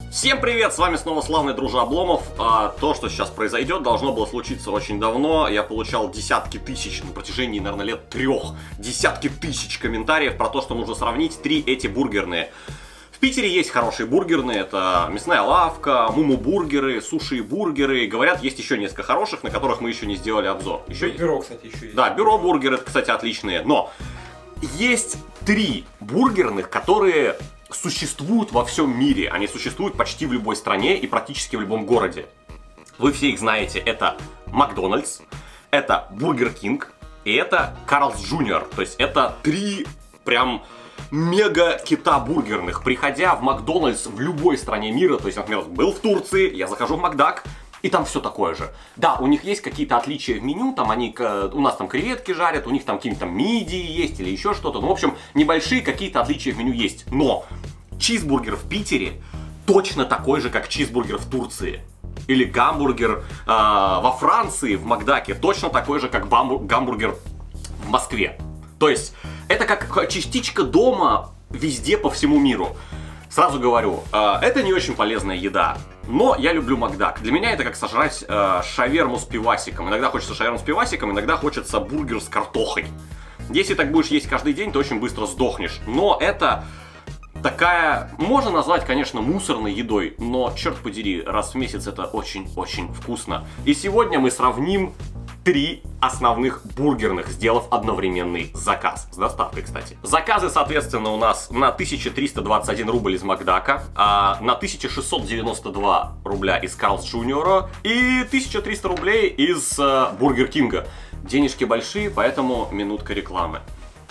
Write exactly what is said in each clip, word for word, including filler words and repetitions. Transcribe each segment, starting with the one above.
Всем привет, с вами снова славный дружа Обломов. А, то, что сейчас произойдет, должно было случиться очень давно. Я получал десятки тысяч на протяжении, наверное, лет трех. Десятки тысяч комментариев про то, что нужно сравнить три эти бургерные. В Питере есть хорошие бургерные, это мясная лавка, муму-бургеры, суши-бургеры. Говорят, есть еще несколько хороших, на которых мы еще не сделали обзор. Еще... Бюро, кстати, еще есть. Да, бюро-бургеры, кстати, отличные. Но есть три бургерных, которые... существуют во всем мире. Они существуют почти в любой стране и практически в любом городе. Вы все их знаете. Это Макдональдс, это Бургер Кинг и это Карлс Джуниор. То есть это три прям мега кита бургерных. Приходя в Макдональдс в любой стране мира, то есть, например, был в Турции, я захожу в Макдак, и там все такое же. Да, у них есть какие-то отличия в меню, там они, у нас там креветки жарят, у них там какие-то мидии есть или еще что-то. Ну, в общем, небольшие какие-то отличия в меню есть. Но чизбургер в Питере точно такой же, как чизбургер в Турции. Или гамбургер э, во Франции, в Макдаке, точно такой же, как гамбургер в Москве. То есть, это как частичка дома везде по всему миру. Сразу говорю, э, это не очень полезная еда. Но я люблю Макдак. Для меня это как сожрать э, шаверму с пивасиком. Иногда хочется шаверму с пивасиком, иногда хочется бургер с картохой. Если так будешь есть каждый день, то очень быстро сдохнешь. Но это такая, можно назвать, конечно, мусорной едой, но, черт подери, раз в месяц это очень-очень вкусно. И сегодня мы сравним три основных бургерных, сделав одновременный заказ. С доставкой, кстати. Заказы, соответственно, у нас на тысяча триста двадцать один рубль из Макдака, а на тысяча шестьсот девяносто два рубля из Карлс Джуниора и тысяча триста рублей из uh, Бургер Кинга. Денежки большие, поэтому минутка рекламы.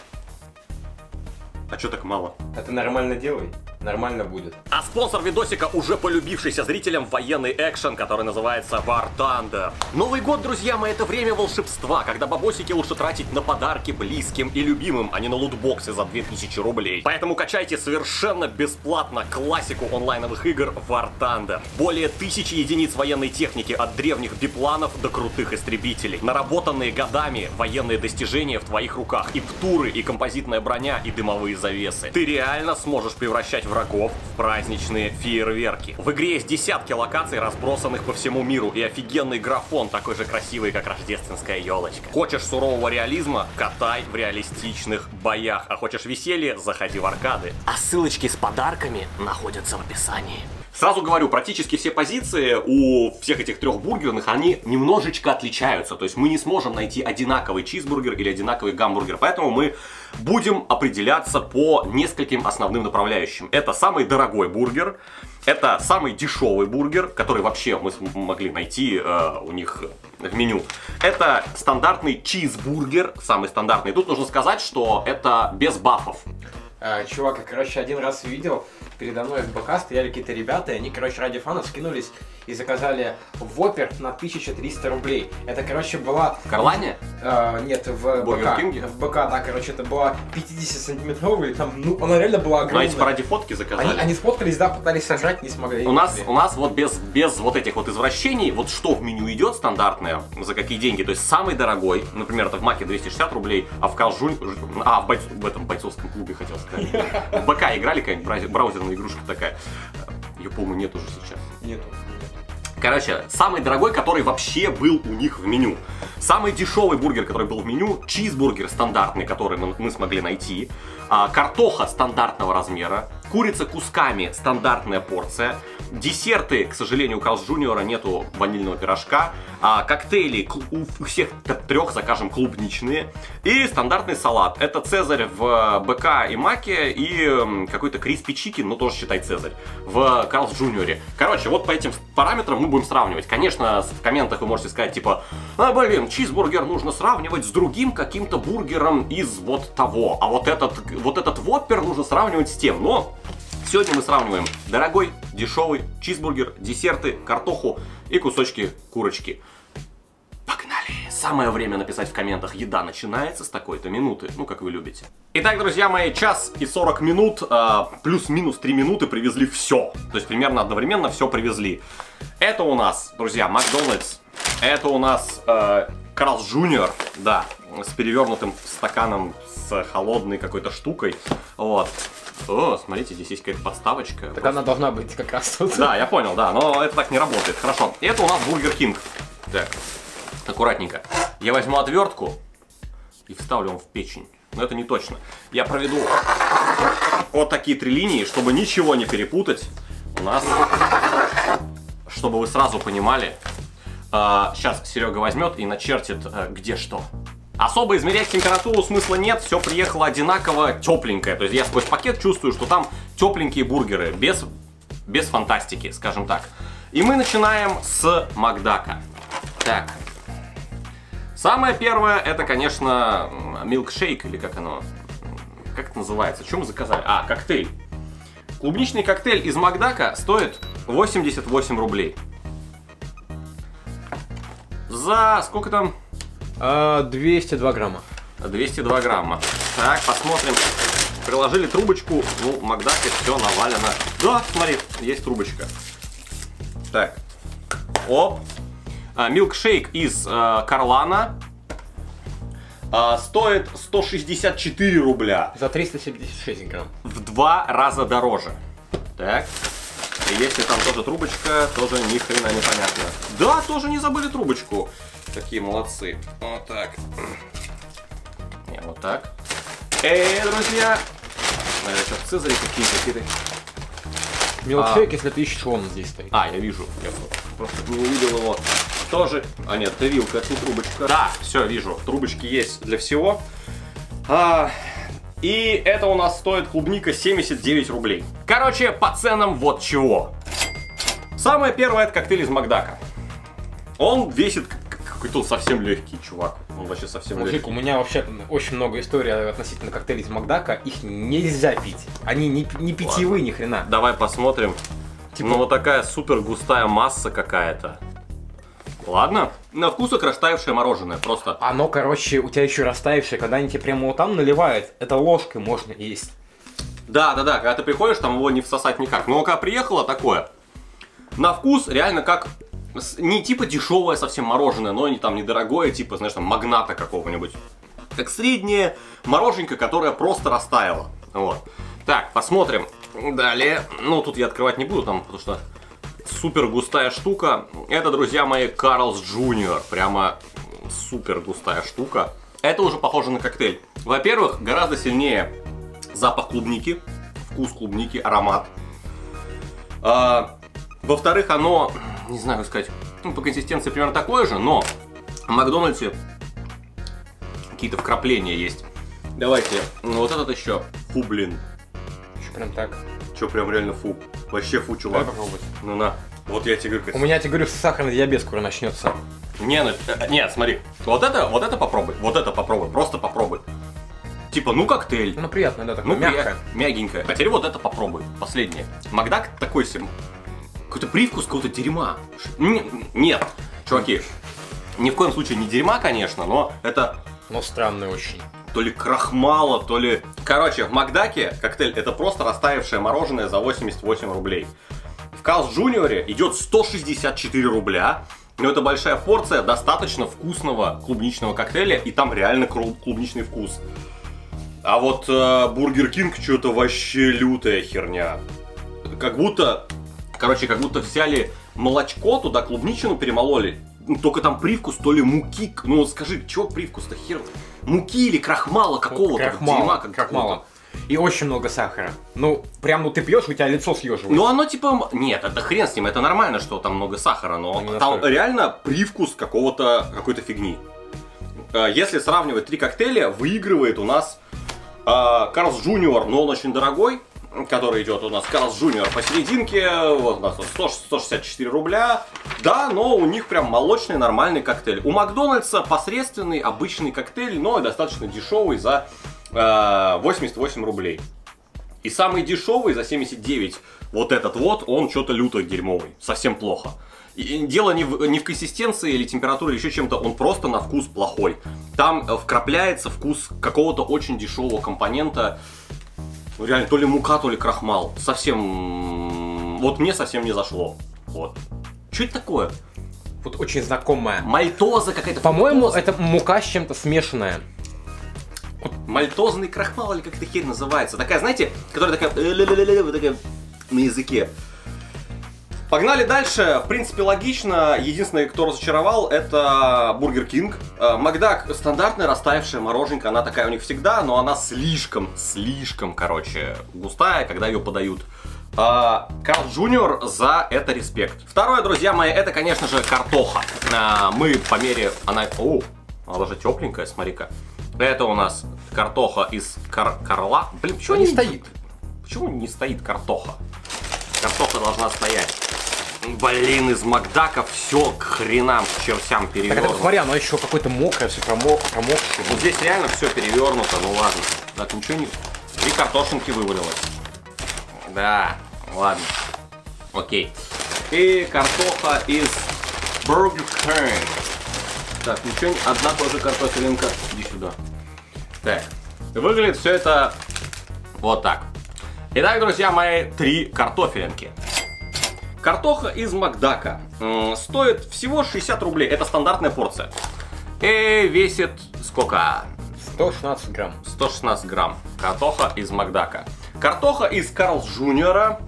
А чё так мало? А ты нормально делай, нормально будет. А спонсор видосика уже полюбившийся зрителям военный экшен, который называется War Thunder. Новый год, друзья мои, это время волшебства, когда бабосики лучше тратить на подарки близким и любимым, а не на лутбоксы за две тысячи рублей. Поэтому качайте совершенно бесплатно классику онлайновых игр War Thunder. Более тысячи единиц военной техники от древних бипланов до крутых истребителей. Наработанные годами военные достижения в твоих руках. И птуры, и композитная броня, и дымовые завесы. Ты реально сможешь превращать врагов в праздничные фейерверки. В игре есть десятки локаций, разбросанных по всему миру, и офигенный графон, такой же красивый, как рождественская елочка. Хочешь сурового реализма? Катай в реалистичных боях. А хочешь веселья? Заходи в аркады. А ссылочки с подарками находятся в описании. Сразу говорю, практически все позиции у всех этих трех бургерных, они немножечко отличаются. То есть мы не сможем найти одинаковый чизбургер или одинаковый гамбургер. Поэтому мы будем определяться по нескольким основным направляющим. Это самый дорогой бургер, это самый дешевый бургер, который вообще мы могли найти э, у них в меню. Это стандартный чизбургер, самый стандартный. Тут нужно сказать, что это без бафов. А, чувак, я, короче, один раз видел, передо мной в БК стояли какие-то ребята, и они, короче, ради фанов скинулись и заказали воппер на тысячу триста рублей. Это, короче, была... В Карлане? А, нет, в Бургер БК. Кинге? В БК, да, короче, это была пятидесятисантиметровая, там, ну, она реально была огромная. Но эти ради фотки заказали? Они, они сфоткались, да, пытались сожрать, не смогли. У нас, у нас вот без, без вот этих вот извращений, вот что в меню идет стандартное, за какие деньги, то есть самый дорогой, например, это в Маке двести шестьдесят рублей, а в Калжу... А, в, бойц... в этом бойцовском клубе хотел сказать. В БК играли, какая-нибудь браузерная игрушка такая. Ее, по-моему, нет уже сейчас. Нету. Короче, самый дорогой, который вообще был у них в меню. Самый дешевый бургер, который был в меню, чизбургер стандартный, который мы, мы смогли найти. А, картоха стандартного размера. Курица кусками, стандартная порция. Десерты, к сожалению, у Карлс Джуниора нету ванильного пирожка. А, коктейли у всех трех закажем клубничные. И стандартный салат. Это цезарь в БК и Маке и какой-то криспи чикен, ну тоже считай цезарь, в Карлс Джуниоре. Короче, вот по этим параметрам мы будем сравнивать. Конечно, в комментах вы можете сказать типа, а блин, чизбургер нужно сравнивать с другим каким-то бургером из вот того. А вот этот, вот этот воппер нужно сравнивать с тем. Но сегодня мы сравниваем дорогой, дешевый чизбургер, десерты, картоху и кусочки курочки. Погнали! Самое время написать в комментах, еда начинается с такой-то минуты, ну как вы любите. Итак, друзья мои, час и сорок минут, э, плюс-минус три минуты привезли все. То есть примерно одновременно все привезли. Это у нас, друзья, Макдональдс. Это у нас э, Карлс Джуниор, да, с перевернутым стаканом, с холодной какой-то штукой. Вот. О, смотрите, здесь есть какая-то подставочка. Так Просто... она должна быть как раз тут. Да, я понял, да, но это так не работает. Хорошо. Это у нас Бургер Кинг. Так, аккуратненько. Я возьму отвертку и вставлю его в печень. Но это не точно. Я проведу вот такие три линии, чтобы ничего не перепутать. У нас, чтобы вы сразу понимали. Сейчас Серега возьмет и начертит, где что. Особо измерять температуру смысла нет, все приехало одинаково тепленькое. То есть я сквозь пакет чувствую, что там тепленькие бургеры, без, без фантастики, скажем так. И мы начинаем с Макдака. Так. Самое первое, это, конечно, милкшейк, или как оно, как это называется, что мы заказали? А, коктейль. Клубничный коктейль из Макдака стоит восемьдесят восемь рублей. За сколько там? двести два грамма. двести два грамма. Так, посмотрим. Приложили трубочку. Ну, в Макдаке все навалено. Да, смотри, есть трубочка. Так. Оп. А, милкшейк из а, Карлана. А, стоит сто шестьдесят четыре рубля. За триста семьдесят шесть грамм. В два раза дороже. Так. И если там тоже трубочка, тоже ни хрена непонятно. Да, тоже не забыли трубочку. Такие молодцы. Вот так. Не, вот так. Эй, друзья! Наверное, сейчас цезари какие-то. Милкшейк, а, если ты ищешь, он здесь стоит. А, я вижу. Я просто не увидел его. Тоже. А нет, это вилка, это не трубочка. Да, все, вижу. Трубочки есть для всего. А, и это у нас стоит клубника семьдесят девять рублей. Короче, по ценам вот чего. Самое первое, это коктейль из Макдака. Он весит какой-то совсем легкий, чувак. Он вообще совсем Мужик, легкий. у меня вообще очень много историй относительно коктейлей из Макдака. Их нельзя пить. Они не, не питьевые, ни хрена. Давай посмотрим. Типа... Ну вот такая супер густая масса какая-то. Ладно. На вкус как растаявшее мороженое, просто. Оно, короче, у тебя еще растаявшее, когда они тебе прямо вот там наливают, это ложкой можно есть. Да, да, да, когда ты приходишь, там его не всосать никак. Но когда приехало такое, на вкус реально как... Не типа дешевое совсем мороженое, но не там недорогое, типа, знаешь, там магната какого-нибудь. Как среднее мороженько, которое просто растаяло. Вот. Так, посмотрим. Далее. Ну, тут я открывать не буду, там, потому что супер густая штука. Это, друзья мои, Карлс Джуниор. Прямо супер густая штука. Это уже похоже на коктейль. Во-первых, гораздо сильнее запах клубники, вкус клубники, аромат. А, во-вторых, оно... Не знаю, как сказать, ну, по консистенции примерно такое же, но в Макдональдсе какие-то вкрапления есть. Давайте, ну вот этот еще. Фу, блин. Что прям так? Че, прям реально фу. Вообще фу, чувак. Давай попробовать. Ну на, вот я тебе говорю. У меня, я тебе говорю, сахарный диабет скоро начнется. Не, ну, нет, смотри. Вот это, вот это попробуй, вот это попробуй, просто попробуй. Типа, ну коктейль. Ну приятно, да, такое ну, мягкое. Мягенькое. А теперь вот это попробуй, последнее. Макдак такой себе. Какой-то привкус какого-то дерьма. Нет, чуваки, ни в коем случае не дерьма, конечно, но это... Но странный очень. То ли крахмала, то ли... Короче, в Макдаке коктейль это просто растаявшее мороженое за восемьдесят восемь рублей. В Карлс Джуниоре идет сто шестьдесят четыре рубля. Но это большая порция достаточно вкусного клубничного коктейля, и там реально клубничный вкус. А вот Бургер Кинг что-то вообще лютая херня. Как будто... Короче, как будто взяли молочко, туда клубничину перемололи. Ну, только там привкус то ли муки. Ну вот скажи, чего привкус-то хер? Муки или крахмала какого-то? Вот крахмала, дерьма, как крахмала. И очень много сахара. Ну, прям ну ты пьешь, у тебя лицо съеживается. Ну оно типа... Нет, это хрен с ним, это нормально, что там много сахара, но ну, там реально привкус какого-то, какой-то фигни. Если сравнивать три коктейля, выигрывает у нас Карлс Джуниор, но он очень дорогой. Который идет у нас Карлс Джуниор посерединке, вот у нас сто шестьдесят четыре рубля. Да, но у них прям молочный нормальный коктейль. У Макдональдса посредственный обычный коктейль, но достаточно дешевый за э, восемьдесят восемь рублей. И самый дешевый за семьдесят девять, вот этот вот, он что-то люто дерьмовый, совсем плохо. И дело не в, не в консистенции или температуре, или еще чем-то, он просто на вкус плохой. Там вкрапляется вкус какого-то очень дешевого компонента. Реально, то ли мука, то ли крахмал. Совсем... Вот мне совсем не зашло. Вот. Что это такое? Вот очень знакомая. Мальтоза какая-то. По-моему, это мука с чем-то смешанная. Вот Мальтозный крахмал, или как эта херь называется. Такая, знаете, которая такая, вот такая на языке. Погнали дальше. В принципе, логично. Единственное, кто разочаровал, это Бургер Кинг. Макдак стандартная растаявшая мороженка. Она такая у них всегда, но она слишком, слишком, короче, густая, когда ее подают. Карл Джуниор, за это респект. Второе, друзья мои, это, конечно же, картоха. Мы по мере... Она... О, она даже тепленькая, смотри-ка. Это у нас картоха из кар... Карла. Блин, почему не не стоит? Почему не стоит картоха? Картоха должна стоять. Блин, из Макдака все к хренам, к чертям перевернуто. Так, это, смотри, оно еще какое-то мокрое, все промок, промокшее. Вот здесь реально все перевернуто, ну ладно. Так, ничего не... Три картошинки вывалилось. Да, ладно. Окей. И картоха из Burger King. Так, ничего не... Одна тоже картофелинка. Иди сюда. Так, выглядит все это вот так. Итак, друзья мои, три картофелинки. Картоха из Макдака м, стоит всего шестьдесят рублей. Это стандартная порция. И весит сколько? сто шестнадцать грамм. сто шестнадцать грамм. Картоха из Макдака. Картоха из Карлс Джуниора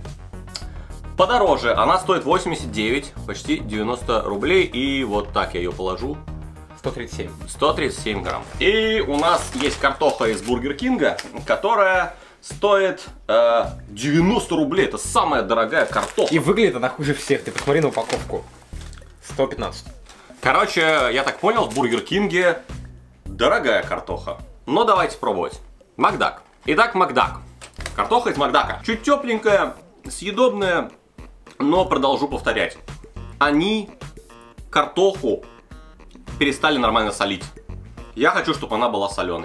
подороже. Она стоит восемьдесят девять, почти девяносто рублей. И вот так я ее положу. сто тридцать семь. сто тридцать семь грамм. И у нас есть картоха из Бургер Кинга, которая... стоит э, девяносто рублей. Это самая дорогая картоха. И выглядит она хуже всех. Ты посмотри на упаковку. сто пятнадцать. Короче, я так понял, в Бургер Кинге дорогая картоха. Но давайте пробовать. Макдак. Итак, Макдак. Картоха из Макдака. Чуть тепленькая, съедобная, но продолжу повторять. Они картоху перестали нормально солить. Я хочу, чтобы она была соленой.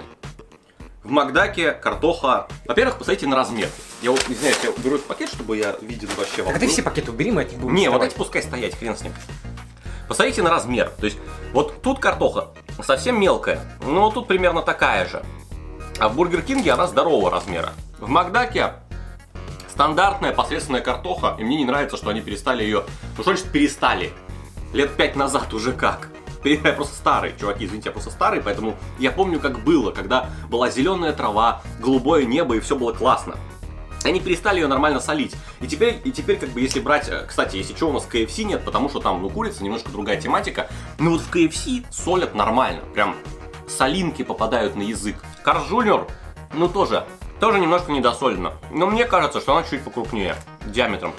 В Макдаке картоха... Во-первых, посмотрите на размер. Я вот, извиняюсь, я уберу этот пакет, чтобы я видел вообще вам. А ты все пакеты убери, мы от них будем Не, вставать. вот эти пускай стоять, хрен с ним. Посмотрите на размер. То есть, вот тут картоха совсем мелкая, но тут примерно такая же. А в Бургер Кинге она здорового размера. В Макдаке стандартная посредственная картоха, и мне не нравится, что они перестали ее... Ну что значит перестали? Лет пять назад уже как. Я просто старый, чуваки, извините, я просто старый, поэтому я помню, как было, когда была зеленая трава, голубое небо, и все было классно. Они перестали ее нормально солить. И теперь, и теперь, как бы, если брать... Кстати, если что, у нас в кей эф си нет, потому что там, ну, курица, немножко другая тематика. Но вот в кей эф си солят нормально. Прям солинки попадают на язык. Карл Джуниор, ну, тоже, тоже немножко недосолено. Но мне кажется, что она чуть покрупнее, диаметром.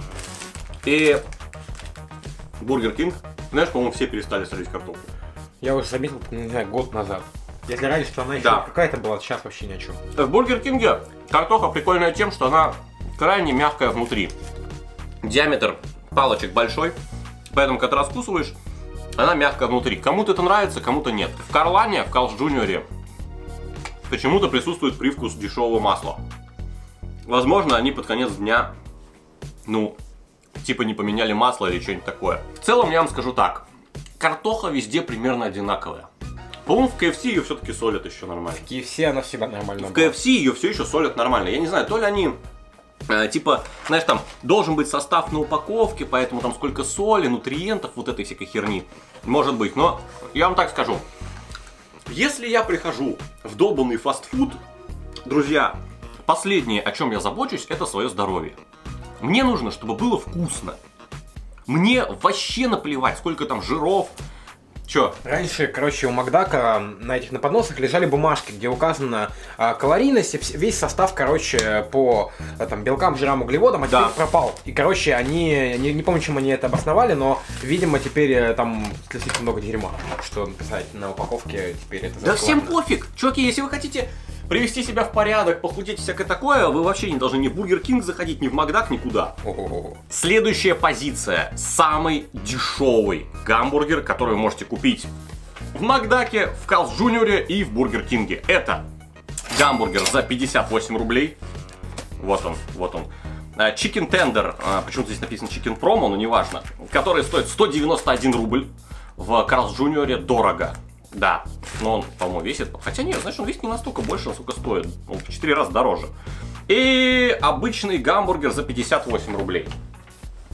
И Бургер Кинг, знаешь, по-моему, все перестали солить картофель. Я уже заметил, не знаю, год назад. Если раньше, что она еще Да. какая-то была, сейчас вообще ни о чем. В Бургер Кинге картоха прикольная тем, что она крайне мягкая внутри. Диаметр палочек большой, поэтому когда раскусываешь, она мягкая внутри. Кому-то это нравится, кому-то нет. В Карлане, в Карлс Джуниоре почему-то присутствует привкус дешевого масла. Возможно, они под конец дня, ну, типа не поменяли масло или что-нибудь такое. В целом, я вам скажу так. Картоха везде примерно одинаковая. По-моему, в кей эф си ее все-таки солят еще нормально. В кей эф си она всегда нормально В была. кей эф си ее все еще солят нормально. Я не знаю, то ли они, э, типа, знаешь, там, должен быть состав на упаковке, поэтому там сколько соли, нутриентов, вот этой всякой херни. Может быть, но я вам так скажу. Если я прихожу в долбанный фастфуд, друзья, последнее, о чем я забочусь, это свое здоровье. Мне нужно, чтобы было вкусно. Мне вообще наплевать, сколько там жиров. Чё? Раньше, короче, у Макдака на этих на подносах лежали бумажки, где указана а, калорийность, и вс- весь состав, короче, по а, там, белкам, жирам, углеводам, а Да. теперь пропал. И, короче, они, не, не помню, чем они это обосновали, но, видимо, теперь э, там слишком много дерьма, что написать на упаковке, теперь это Да всем закладно. пофиг. Чуваки, если вы хотите привести себя в порядок, похудеть, всякое такое, вы вообще не должны ни в Бургер Кинг заходить, ни в Макдак, никуда. Ого-го. Следующая позиция. Самый дешевый гамбургер, который вы можете купить в Макдаке, в Карлс Джуниоре и в Бургер Кинге. Это гамбургер за пятьдесят восемь рублей. Вот он, вот он. Chicken Tender, почему-то здесь написано Chicken Promo, но неважно. Который стоит сто девяносто один рубль. В Карлс Джуниоре дорого. Да, но он, по-моему, весит... Хотя нет, значит, он весит не настолько больше, насколько стоит. Он в четыре раза дороже. И обычный гамбургер за пятьдесят восемь рублей.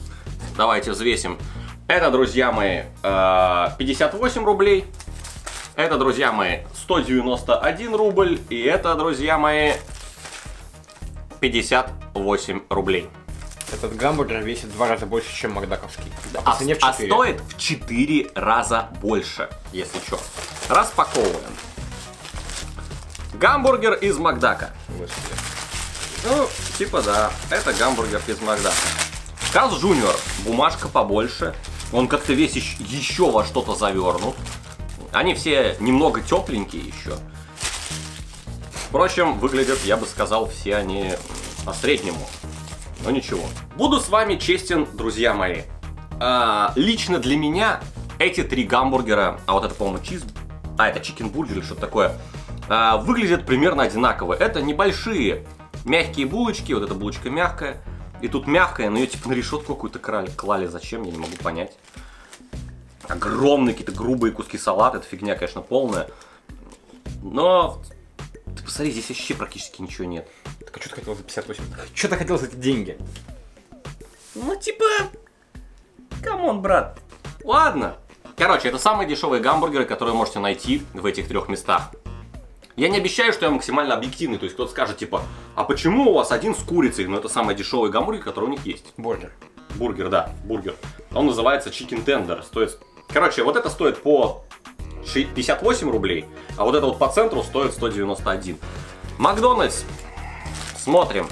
Давайте взвесим. Это, друзья мои, пятьдесят восемь рублей. Это, друзья мои, сто девяносто один рубль. И это, друзья мои, пятьдесят восемь рублей. Этот гамбургер весит в два раза больше, чем макдаковский. А, а, а стоит в четыре раза больше, если что. Распаковываем. Гамбургер из Макдака. Господи. Ну, типа да, это гамбургер из Макдака. Карлс Джуниор, бумажка побольше. Он как-то весь еще, еще во что-то завернут. Они все немного тепленькие еще. Впрочем, выглядят, я бы сказал, все они по-среднему. Но ничего. Буду с вами честен, друзья мои. А, лично для меня эти три гамбургера, а вот это, по-моему, чиз... А, это чикен-бургер или что-то такое, а, выглядят примерно одинаково. Это небольшие мягкие булочки, вот эта булочка мягкая. И тут мягкая, но ее типа на решетку какую-то клали. Зачем, я не могу понять. Огромные какие-то грубые куски салата, это фигня, конечно, полная. Но, ты посмотри, здесь вообще практически ничего нет. Так а что ты хотел за пятьдесят восемь? Что ты хотел за эти деньги? Ну, типа, камон, брат. Ладно. Короче, это самые дешевые гамбургеры, которые можете найти в этих трех местах. Я не обещаю, что я максимально объективный, то есть кто-то скажет, типа, а почему у вас один с курицей? Но это самый дешевый гамбургер, который у них есть. Бургер. Бургер, да, бургер. Он называется Chicken Tender. Стоит... Короче, вот это стоит по пятьдесят восемь рублей, а вот это вот по центру стоит сто девяносто один. Макдональдс. Смотрим.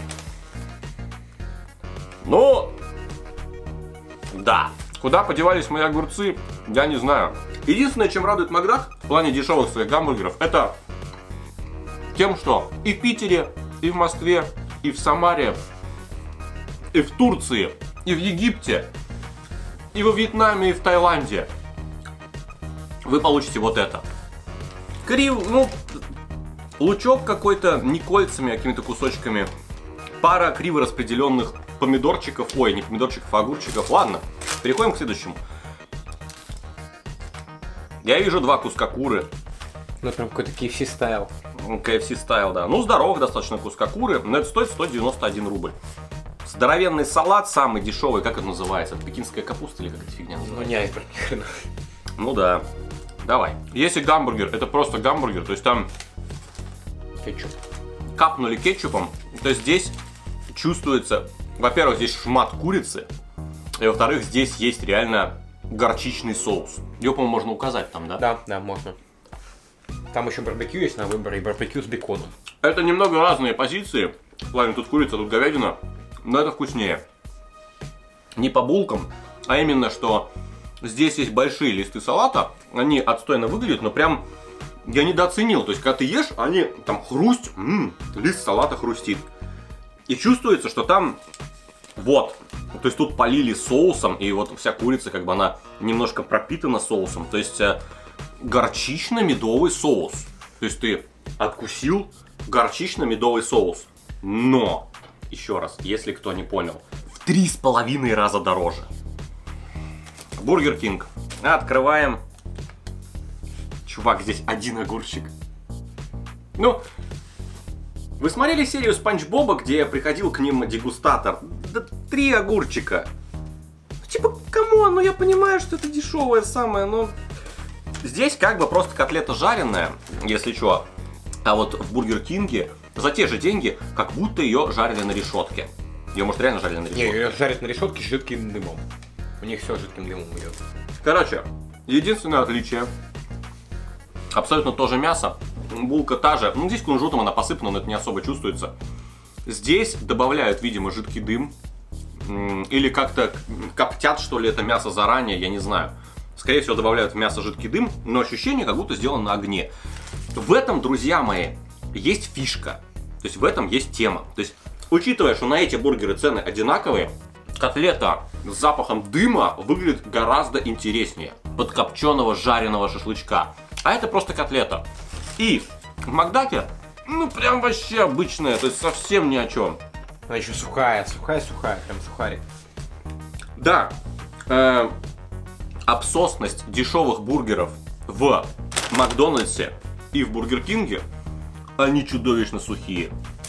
Ну, да. Куда подевались мои огурцы, я не знаю. Единственное, чем радует Макдак в плане дешевых своих гамбургеров, это тем, что и в Питере, и в Москве, и в Самаре, и в Турции, и в Египте, и во Вьетнаме, и в Таиланде вы получите вот это. Крив, ну, лучок какой-то, не кольцами, а какими-то кусочками. Пара криво распределенных помидорчиков, ой, не помидорчиков, а огурчиков. Ладно, переходим к следующему. Я вижу два куска куры. Ну, прям какой-то кей эф си стайл. кей эф си стайл, да. Ну, здоровых достаточно куска куры, но это стоит сто девяносто один рубль. Здоровенный салат, самый дешевый, как это называется? Это пекинская капуста или как эта фигня называется? Ну, не айсберг. Ну да. Давай. Если гамбургер, это просто гамбургер, то есть там кетчуп. Капнули кетчупом, то здесь чувствуется, во-первых, здесь шмат курицы, и во-вторых, здесь есть реально горчичный соус. Его, по-моему, можно указать там, да? Да, да, можно. Там еще барбекю есть на выбор, и барбекю с беконом. Это немного разные позиции. Ладно, тут курица, тут говядина, но это вкуснее. Не по булкам, а именно, что здесь есть большие листы салата, они отстойно выглядят, но прям я недооценил. То есть, когда ты ешь, они там хрусть, м-м, лист салата хрустит. И чувствуется, что там вот, то есть тут полили соусом, и вот вся курица, как бы она немножко пропитана соусом. То есть горчично-медовый соус. То есть ты откусил горчично-медовый соус. Но, еще раз, если кто не понял, в три с половиной раза дороже. Бургер Кинг. Открываем. Чувак, здесь один огурчик. Ну, вы смотрели серию Спанч Боба, где приходил к ним дегустатор? Да три огурчика. Типа, камон, ну я понимаю, что это дешевое самое, но... Здесь как бы просто котлета жареная, если что. А вот в Бургер Кинге за те же деньги, как будто ее жарили на решетке. Ее, может, реально жарили на решетке? Не, ее жарят на решетке с жидким дымом. У них все жидким дымом идет. Короче, единственное отличие. Абсолютно то же мясо. Булка та же. Ну, здесь кунжутом она посыпана, но это не особо чувствуется. Здесь добавляют, видимо, жидкий дым. Или как-то коптят, что ли, это мясо заранее, я не знаю. Скорее всего, добавляют в мясо жидкий дым, но ощущение, как будто сделано на огне. В этом, друзья мои, есть фишка. То есть в этом есть тема. То есть, учитывая, что на эти бургеры цены одинаковые, котлета с запахом дыма выглядит гораздо интереснее подкопченого жареного шашлычка. А это просто котлета. И в Макдаке, ну прям вообще обычная, то есть совсем ни о чем. Она еще сухая, сухая-сухая, прям сухарик. Да, э, обсосность дешевых бургеров в Макдональдсе и в Бургер Кинге, они чудовищно сухие.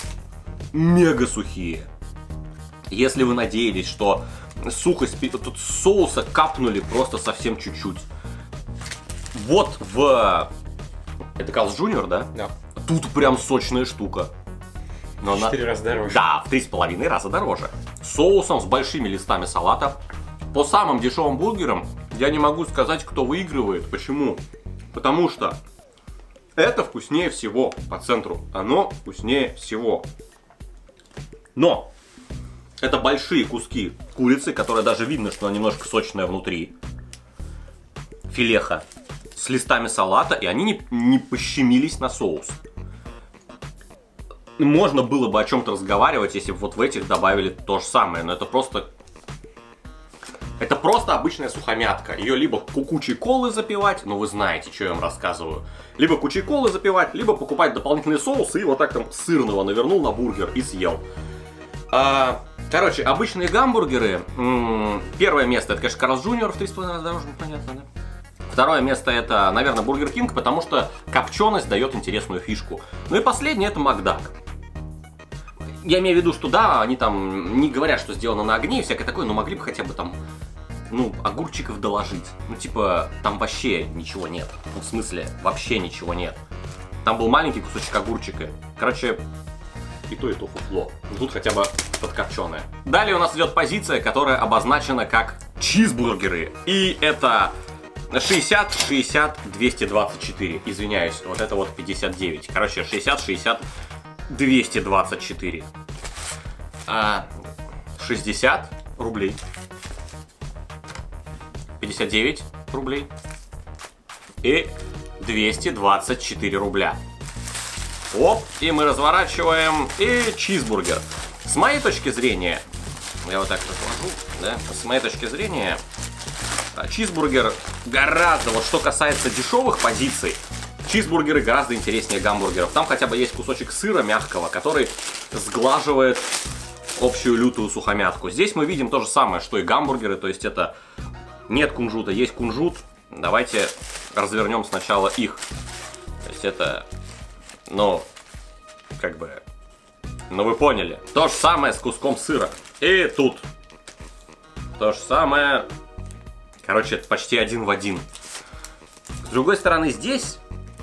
Мега сухие. Если вы надеялись, что сухость, тут соуса капнули просто совсем чуть-чуть. Вот в Это Карлс Джуниор, да? Да. Тут прям сочная штука. Но в четыре раза дороже. Да, в три с половиной раза дороже. С соусом, с большими листами салата. По самым дешевым бургерам я не могу сказать, кто выигрывает. Почему? Потому что это вкуснее всего по центру. Оно вкуснее всего. Но это большие куски курицы, которые даже видно, что она немножко сочная внутри. Филеха с листами салата, и они не, не пощемились на соус. Можно было бы о чем-то разговаривать, если бы вот в этих добавили то же самое, но это просто... Это просто обычная сухомятка. Ее либо кучей колы запивать, ну вы знаете, что я вам рассказываю. Либо кучей колы запивать, либо покупать дополнительный соус и вот так там сырного навернул на бургер и съел. А, короче, обычные гамбургеры. М-м, первое место это, конечно, Карлс Джуниор в три с половиной раза дороже, понятно, да? Второе место это, наверное, Бургер Кинг, потому что копченость дает интересную фишку. Ну и последнее это Макдак. Я имею в виду, что да, они там не говорят, что сделано на огне и всякое такое, но могли бы хотя бы там, ну, огурчиков доложить. Ну, типа, там вообще ничего нет. Ну, в смысле, вообще ничего нет. Там был маленький кусочек огурчика. Короче, и то, и то фуфло. Тут хотя бы подкопченое. Далее у нас идет позиция, которая обозначена как чизбургеры. И это шестьдесят, шестьдесят, двести двадцать четыре. Извиняюсь, вот это вот пятьдесят девять. Короче, шестьдесят, шестьдесят, двести двадцать четыре. А, шестьдесят рублей. пятьдесят девять рублей. И двести двадцать четыре рубля. Оп, и мы разворачиваем. И чизбургер. С моей точки зрения, я вот так разложу, да, с моей точки зрения, чизбургер гораздо, вот что касается дешевых позиций, чизбургеры гораздо интереснее гамбургеров. Там хотя бы есть кусочек сыра мягкого, который сглаживает общую лютую сухомятку. Здесь мы видим то же самое, что и гамбургеры, то есть это нет кунжута, есть кунжут. Давайте развернем сначала их. То есть это, ну, как бы, ну вы поняли. То же самое с куском сыра. И тут то же самое. Короче, это почти один в один. С другой стороны, здесь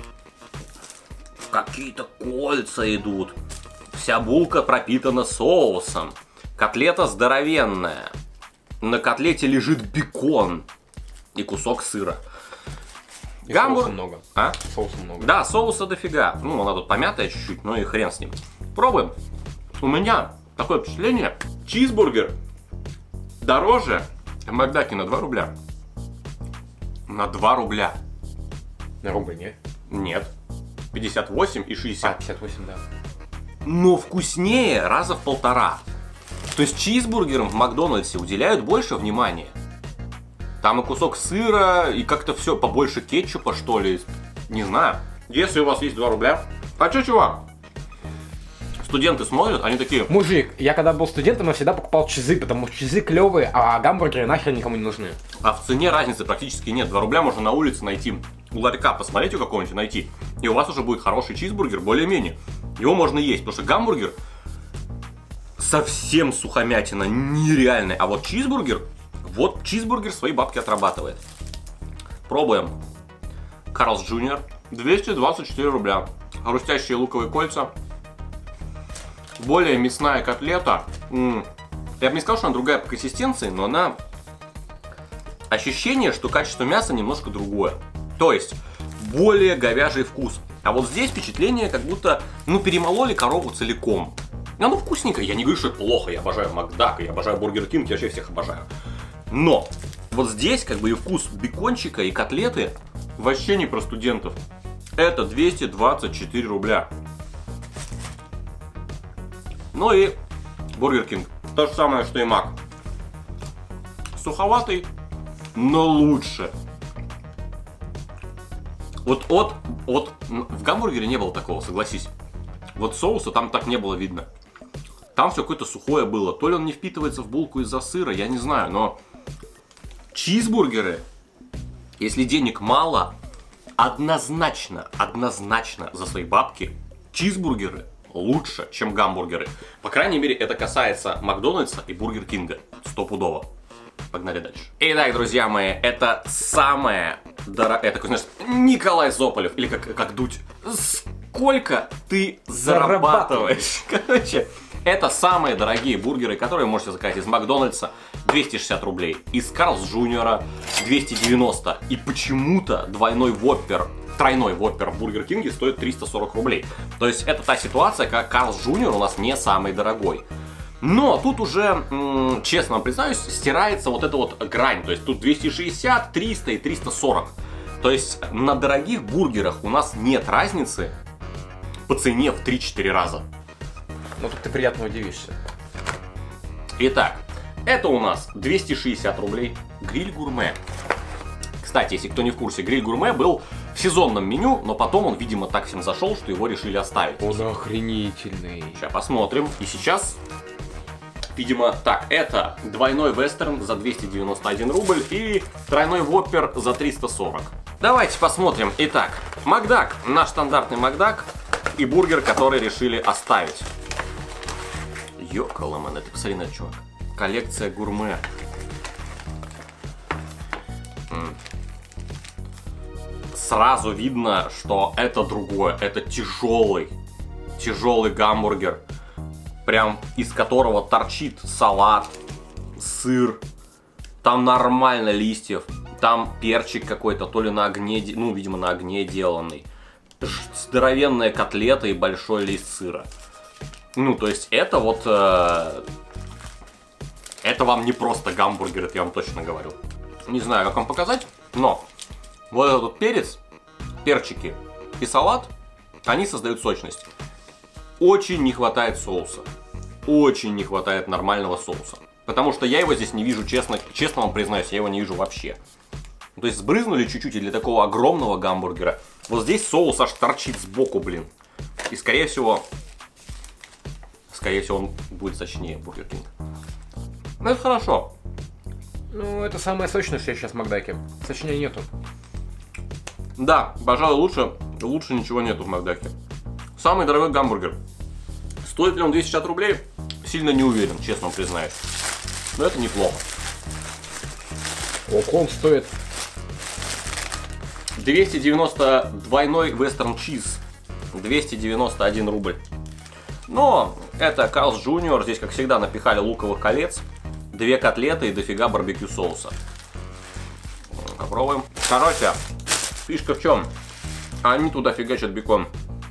какие-то кольца идут. Вся булка пропитана соусом. Котлета здоровенная. На котлете лежит бекон и кусок сыра. И Гамбург... соуса много. А? Соуса много. Да, соуса дофига. Ну, она тут помятая чуть-чуть, но и хрен с ним. Пробуем. У меня такое впечатление. Чизбургер дороже в Макдаке на два рубля. На два рубля. На рубль, нет? Нет. пятьдесят восемь и шестьдесят. А, пятьдесят восемь, да. Но вкуснее раза в полтора. То есть чизбургерам в Макдональдсе уделяют больше внимания. Там и кусок сыра, и как-то все побольше кетчупа, что ли. Не знаю. Если у вас есть два рубля. А чё, чувак? Студенты смотрят, они такие... Мужик, я когда был студентом, я всегда покупал чизы, потому что чизы клевые, а гамбургеры нахер никому не нужны. А в цене разницы практически нет. два рубля можно на улице найти. У ларька посмотреть у какого-нибудь найти. И у вас уже будет хороший чизбургер, более-менее. Его можно есть, потому что гамбургер совсем сухомятина, нереальный. А вот чизбургер, вот чизбургер свои бабки отрабатывает. Пробуем. Карлс Джуниор. двести двадцать четыре рубля. Хрустящие луковые кольца. Более мясная котлета. М-м. Я бы не сказал, что она другая по консистенции, но она... Ощущение, что качество мяса немножко другое. То есть, более говяжий вкус. А вот здесь впечатление, как будто, ну, перемололи корову целиком. Оно вкусненькое. Я не говорю, что это плохо. Я обожаю Макдак, я обожаю Бургер Кинг, я вообще всех обожаю. Но вот здесь, как бы, и вкус бекончика, и котлеты вообще не про студентов. Это двести двадцать четыре рубля. Ну и Бургер Кинг. То же самое, что и Мак. Суховатый, но лучше. Вот от, от... В гамбургере не было такого, согласись. Вот соуса там так не было видно. Там все какое-то сухое было. То ли он не впитывается в булку из-за сыра, я не знаю. Но чизбургеры, если денег мало, однозначно, однозначно за свои бабки чизбургеры лучше, чем гамбургеры. По крайней мере, это касается Макдональдса и Бургер Кинга. Стопудово. Погнали дальше. Итак, друзья мои, это самая Дора... Я такой, знаешь, Николай Соболев, или как, как Дудь. Сколько ты зарабатываешь? Короче, это самые дорогие бургеры, которые вы можете заказать из Макдональдса, двести шестьдесят рублей, из Карлс Джуниора двести девяносто, и почему-то двойной воппер, тройной воппер в Бургер Кинге стоит триста сорок рублей. То есть это та ситуация, как Карлс Джуниор у нас не самый дорогой. Но тут уже, честно вам признаюсь, стирается вот эта вот грань. То есть тут двести шестьдесят, триста и триста сорок. То есть на дорогих бургерах у нас нет разницы по цене в три-четыре раза. Ну тут ты приятно удивишься. Итак, это у нас двести шестьдесят рублей. Гриль Гурме. Кстати, если кто не в курсе, Гриль Гурме был в сезонном меню, но потом он, видимо, так всем зашел, что его решили оставить. Он охренительный. Сейчас посмотрим. И сейчас... Видимо, так, это двойной вестерн за двести девяносто один рубль и тройной воппер за триста сорок. Давайте посмотрим. Итак, Макдак, наш стандартный Макдак и бургер, который решили оставить. Ёкаламэн, ты посмотри на это, чувак. Коллекция гурме. М. Сразу видно, что это другое. Это тяжелый, тяжелый гамбургер. Прям из которого торчит салат, сыр, там нормально листьев, там перчик какой-то, то ли на огне, ну, видимо, на огне деланный, здоровенная котлета и большой лист сыра. Ну, то есть это вот, э, это вам не просто гамбургер, это я вам точно говорю. Не знаю, как вам показать, но вот этот вот перец, перчики и салат, они создают сочность. Очень не хватает соуса. Очень не хватает нормального соуса. Потому что я его здесь не вижу, честно, честно вам признаюсь, я его не вижу вообще. То есть сбрызнули чуть-чуть, и для такого огромного гамбургера вот здесь соус аж торчит сбоку, блин. И скорее всего, скорее всего он будет сочнее Бургер Кинг. Ну это хорошо. Ну это самая сочная сейчас в Макдаке. Сочнее нету. Да, пожалуй, лучше, лучше ничего нету в Макдаке. Самый дорогой гамбургер. Стоит ли он двести шестьдесят рублей? Сильно не уверен, честно вам признаюсь. Но это неплохо. Ок, он стоит двести девяносто двойной вестерн чиз. двести девяносто один рубль. Но это Карлс Джуниор. Здесь, как всегда, напихали луковых колец, две котлеты и дофига барбекю соуса. Попробуем. Короче, фишка в чем? Они туда фигачат бекон.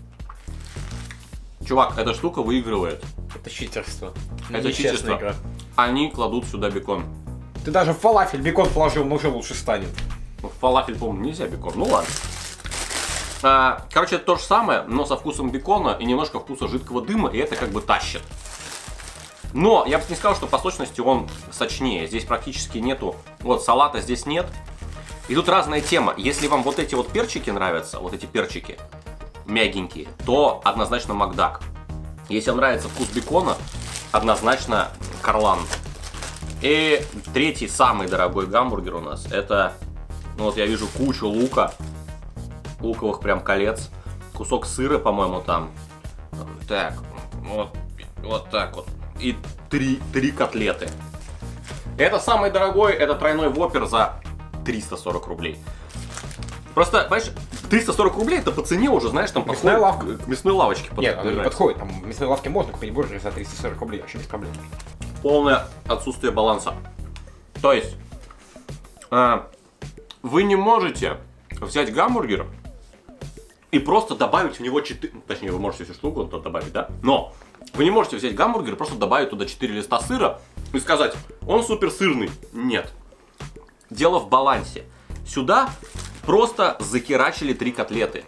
Чувак, эта штука выигрывает. Это читерство. Это читерство. Игра. Они кладут сюда бекон. Ты даже в фалафель бекон положил, но уже лучше станет. В фалафель, по-моему, нельзя бекон. Ну ладно. А, короче, это то же самое, но со вкусом бекона и немножко вкуса жидкого дыма, и это как бы тащит. Но я бы не сказал, что по сочности он сочнее. Здесь практически нету. Вот, салата здесь нет. И тут разная тема. Если вам вот эти вот перчики нравятся, вот эти перчики, мягенькие, то однозначно Макдак. Если вам нравится вкус бекона, однозначно Карлан. И третий, самый дорогой гамбургер у нас, это, ну вот я вижу кучу лука, луковых прям колец, кусок сыра, по-моему, там. Так, вот, вот так вот. И три, три котлеты. Это самый дорогой, это тройной воппер за триста сорок рублей. Просто, понимаешь, триста сорок рублей это по цене уже, знаешь, там мясная подходит лавка. К мясной лавочке. Нет, она не подходит. Там в мясной лавке можно купить бургер за триста сорок рублей, вообще без проблем. Полное отсутствие баланса. То есть, э, вы не можете взять гамбургер и просто добавить в него четыре... Точнее, вы можете всю штуку туда добавить, да? Но вы не можете взять гамбургер и просто добавить туда четыре листа сыра и сказать, он супер сырный. Нет. Дело в балансе. Сюда просто закирачили три котлеты.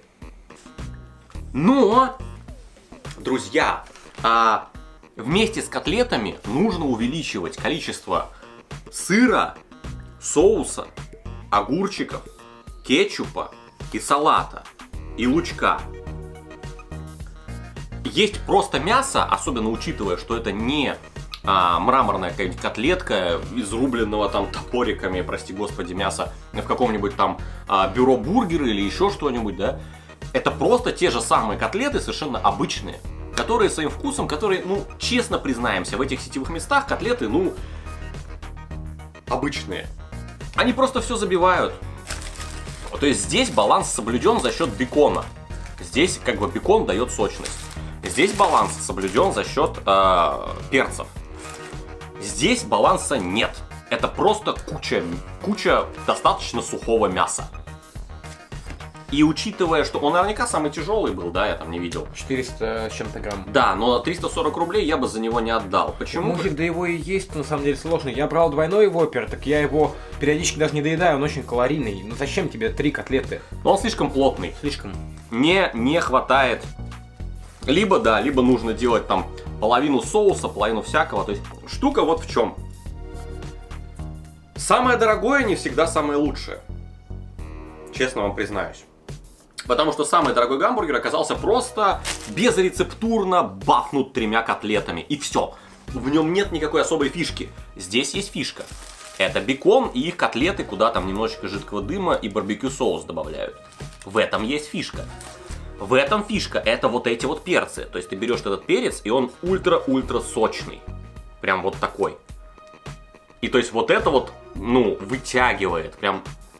Но, друзья, а вместе с котлетами нужно увеличивать количество сыра, соуса, огурчиков, кетчупа и салата, и лучка. Есть просто мясо, особенно учитывая, что это не а, мраморная какая-нибудь котлетка, изрубленного там топориками, прости господи, мяса в каком-нибудь там а, бюро бургера или еще что-нибудь, да. Это просто те же самые котлеты, совершенно обычные, которые своим вкусом, которые, ну, честно признаемся, в этих сетевых местах котлеты, ну, обычные. Они просто все забивают. То есть здесь баланс соблюден за счет бекона. Здесь как бы бекон дает сочность. Здесь баланс соблюден за счет э, перцев. Здесь баланса нет. Это просто куча, куча достаточно сухого мяса. И учитывая, что он наверняка самый тяжелый был, да, я там не видел. четыреста с чем-то грамм. Да, но триста сорок рублей я бы за него не отдал. Почему? Мужик, да его и есть на самом деле сложно. Я брал двойной вопер, так я его периодически даже не доедаю, он очень калорийный. Ну зачем тебе три котлеты? Но он слишком плотный. Слишком. Не, не хватает. Либо, да, либо нужно делать там половину соуса, половину всякого. То есть штука вот в чем. Самое дорогое не всегда самое лучшее. Честно вам признаюсь. Потому что самый дорогой гамбургер оказался просто безрецептурно бафнут тремя котлетами. И все. В нем нет никакой особой фишки. Здесь есть фишка. Это бекон и их котлеты, куда там немножечко жидкого дыма и барбекю соус добавляют. В этом есть фишка. В этом фишка. Это вот эти вот перцы. То есть ты берешь этот перец, и он ультра-ультра сочный. Прям вот такой. И то есть вот это вот, ну, вытягивает. Прям...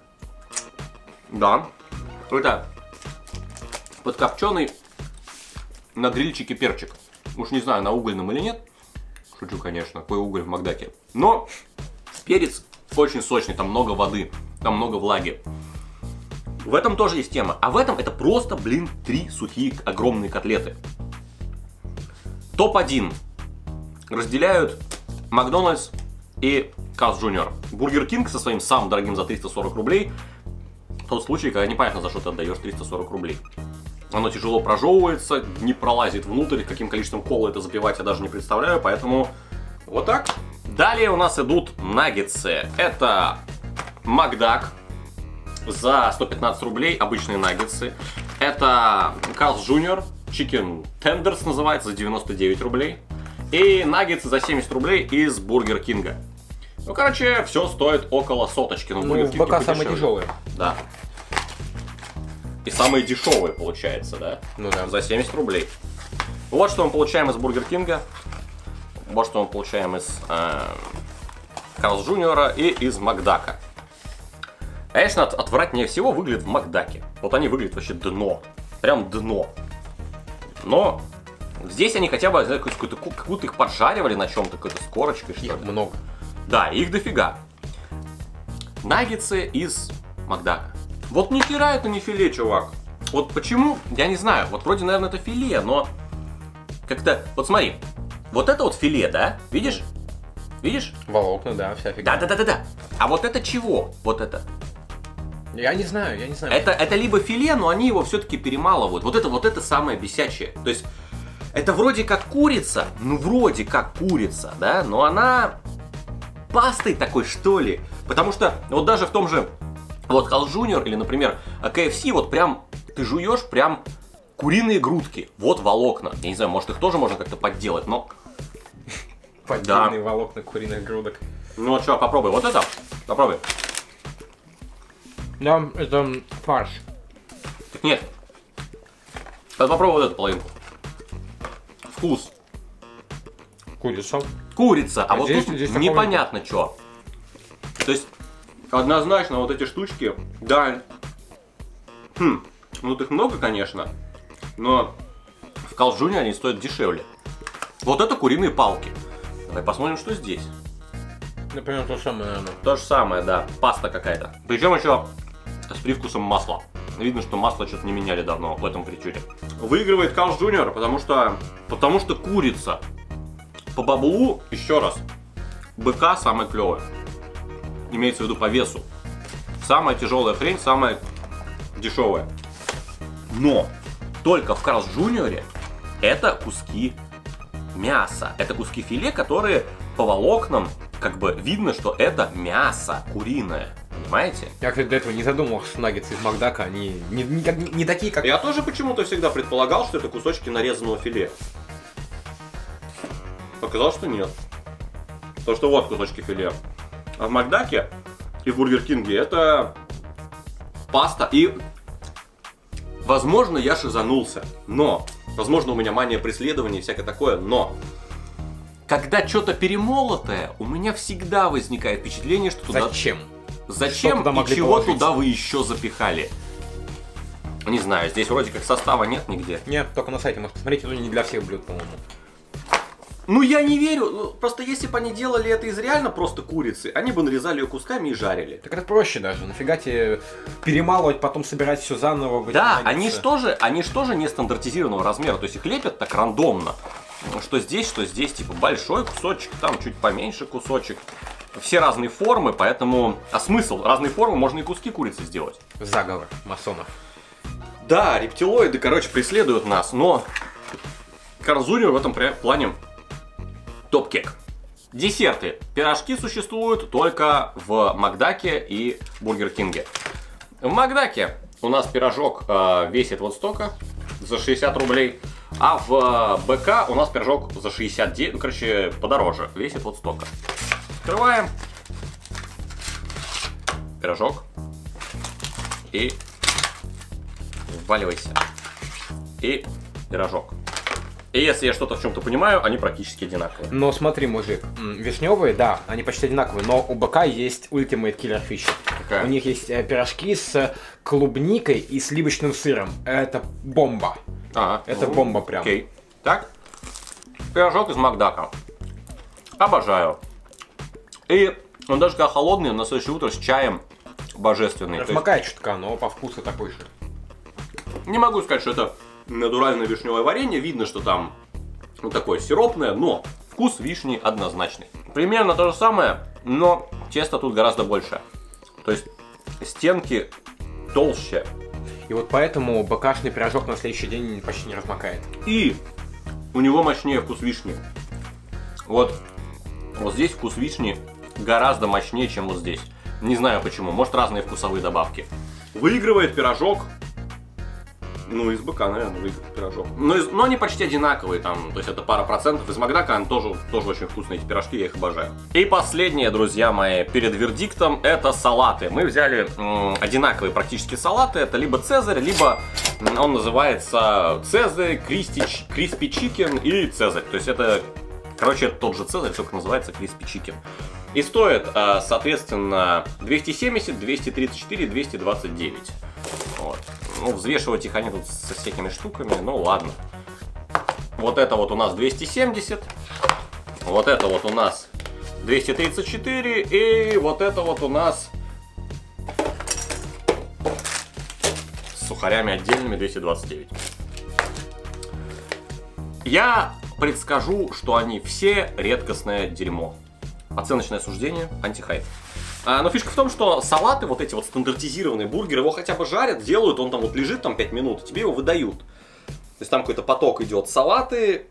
Да. Это... подкопченый на грильчике перчик. Уж не знаю, на угольном или нет. Шучу, конечно, какой уголь в Макдаке. Но перец очень сочный, там много воды, там много влаги. В этом тоже есть тема. А в этом это просто, блин, три сухие огромные котлеты. топ один разделяют Макдональдс и Carl's джуниор. Бургер Кинг со своим самым дорогим за триста сорок рублей. Тот случай, когда непонятно, за что ты отдаешь триста сорок рублей. Оно тяжело прожевывается, не пролазит внутрь, каким количеством кола это запивать я даже не представляю, поэтому вот так. Далее у нас идут наггетсы. Это Макдак за сто пятнадцать рублей, обычные наггетсы. Это Carl's джуниор, Chicken Tenders называется, за девяносто девять рублей. И наггетсы за семьдесят рублей из Бургер Кинга. Ну, короче, все стоит около соточки. Ну, в БК самые тяжелые. Да. И самые дешевые, получается, да? Ну да. За семьдесят рублей. Вот что мы получаем из Бургер Кинга. Вот что мы получаем из э, Carl's джуниор и из Макдака. Конечно, от, отвратнее всего выглядит в Макдаке. Вот они выглядят вообще дно. Прям дно. Но здесь они хотя бы какую-то, какую-то их поджаривали на чем-то, какой-то с корочкой, что ли. Их много. Да, их дофига. Наггетсы из Макдака. Вот ни хера это не филе, чувак. Вот почему, я не знаю. Вот вроде, наверное, это филе, но как-то... Вот смотри, вот это вот филе, да? Видишь? Видишь? Волокна, да, вся фигня. Да-да-да-да-да. А вот это чего? Вот это? Я не знаю, я не знаю. Это, это либо филе, но они его все-таки перемалывают. Вот это, вот это самое бесячее. То есть, это вроде как курица, ну вроде как курица, да? Но она пастой такой, что ли. Потому что вот даже в том же вот Carl's джуниор или, например, кей эф си, вот прям ты жуешь прям куриные грудки. Вот волокна. Я не знаю, может их тоже можно как-то подделать, но... Поддельные да. волокна куриных грудок. Ну что, попробуй. Вот это? Попробуй. Да, это фарш. Так нет. Сейчас попробуй вот эту половинку. Вкус. Курица. Курица. А, а вот здесь, тут здесь непонятно что. То есть, однозначно вот эти штучки, да. Хм, ну их много, конечно. Но в Carl's джуниор они стоят дешевле. Вот это куриные палки. Давай посмотрим, что здесь. Например, то же самое, наверное. То же самое, да. Паста какая-то. Причем еще с привкусом масла. Видно, что масло что-то не меняли давно в этом фритюре. Выигрывает Carl's джуниор, потому что... Потому что курица. По баблу, еще раз, БК самое клевое. Имеется в виду по весу. Самая тяжелая хрень, самая дешевая. Но только в Carl's джуниор это куски мяса. Это куски филе, которые по волокнам как бы видно, что это мясо куриное. Понимаете? Я, кстати, до этого не задумывался, что наггетсы из Макдака, они не, не, не, не такие, как... Я тоже почему-то всегда предполагал, что это кусочки нарезанного филе. Оказалось, что нет. То, что вот кусочки филе. А в Макдаке и в Бургер Кинге это паста. И, возможно, я шизанулся. Но, возможно, у меня мания преследования и всякое такое. Но, когда что-то перемолотое, у меня всегда возникает впечатление, что туда... Зачем? Зачем и чего положить? Туда вы еще запихали? Не знаю, здесь вроде как состава нет нигде. Нет, только на сайте, можете посмотреть, это не для всех блюд, по-моему. Ну я не верю, ну, просто если бы они делали это из реально просто курицы, они бы нарезали ее кусками и жарили. Так это проще даже, нафига тебе перемалывать, потом собирать все заново. Да, они ж тоже, они ж тоже не стандартизированного размера, то есть их лепят так рандомно. Что здесь, что здесь, типа большой кусочек, там чуть поменьше кусочек. Все разные формы, поэтому... А смысл? Разные формы, можно и куски курицы сделать. Заговор масонов. Да, рептилоиды, короче, преследуют нас, но Карл Зунер в этом плане топ-кек. Десерты. Пирожки существуют только в Макдаке и Бургер Кинге. В Макдаке у нас пирожок э, весит вот столько, за шестьдесят рублей. А в БК у нас пирожок за шестьдесят девять, ну, короче, подороже, весит вот столько. Открываем пирожок и вваливайся. И пирожок. И если я что-то в чем-то понимаю, они практически одинаковые. Но смотри, мужик, вишневые, да, они почти одинаковые, но у БК есть Ultimate Killer Fish. Какая? У них есть пирожки с клубникой и сливочным сыром. Это бомба. Ага, это ну, бомба прям. Окей. Так, пирожок из Макдака. Обожаю. И он даже когда холодный, на следующее утро с чаем божественный. Размокает чутка, но по вкусу такой же. Не могу сказать, что это натуральное вишневое варенье. Видно, что там вот такое сиропное, но вкус вишни однозначный. Примерно то же самое, но тесто тут гораздо больше. То есть стенки толще. И вот поэтому БКшный пирожок на следующий день почти не размокает. И у него мощнее вкус вишни. Вот, вот здесь вкус вишни гораздо мощнее, чем вот здесь. Не знаю почему, может разные вкусовые добавки. Выигрывает пирожок. Ну, из БК, наверное, выигрывает пирожок. Но, из, но они почти одинаковые, там, то есть это пара процентов. Из Макдака они тоже, тоже очень вкусные, эти пирожки, я их обожаю. И последнее, друзья мои, перед вердиктом, это салаты. Мы взяли м, одинаковые практически салаты. Это либо Цезарь, либо он называется Цезарь, Криспи Чикен и Цезарь. То есть это, короче, это тот же Цезарь, только называется Криспи Чикен. И стоит, соответственно, двести семьдесят, двести тридцать четыре, двести двадцать девять. Вот. Ну, взвешивать их они тут со всякими штуками, ну ладно. Вот это вот у нас двести семьдесят. Вот это вот у нас двести тридцать четыре. И вот это вот у нас с сухарями отдельными двести двадцать девять. Я предскажу, что они все редкостное дерьмо. Оценочное суждение, антихайп. А, но фишка в том, что салаты, вот эти вот стандартизированные бургеры, его хотя бы жарят, делают, он там вот лежит там пять минут, тебе его выдают. То есть там какой-то поток идет. Салаты...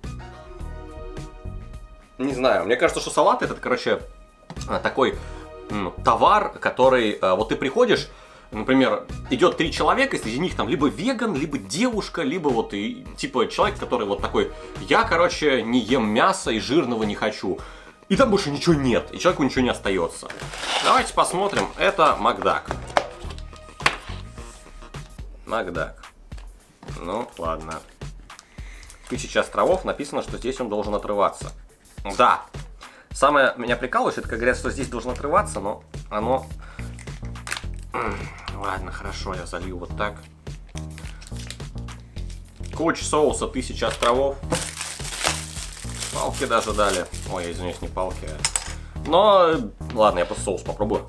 Не знаю, мне кажется, что салаты это, короче, такой м, товар, который... Вот ты приходишь, например, идет три человека, среди них там либо веган, либо девушка, либо вот и, типа человек, который вот такой, я, короче, не ем мясо и жирного не хочу. И там больше ничего нет, и человеку ничего не остается. Давайте посмотрим. Это Макдак. Макдак. Ну, ладно. Тысяча островов. Написано, что здесь он должен отрываться. Да. Самое меня прикалывает, это как говорят, что здесь должен отрываться, но оно... Ладно, хорошо, я залью вот так. Куча соуса, тысяча островов. Палки даже дали. Ой, я извиняюсь, не палки. Но, ладно, я просто соус попробую.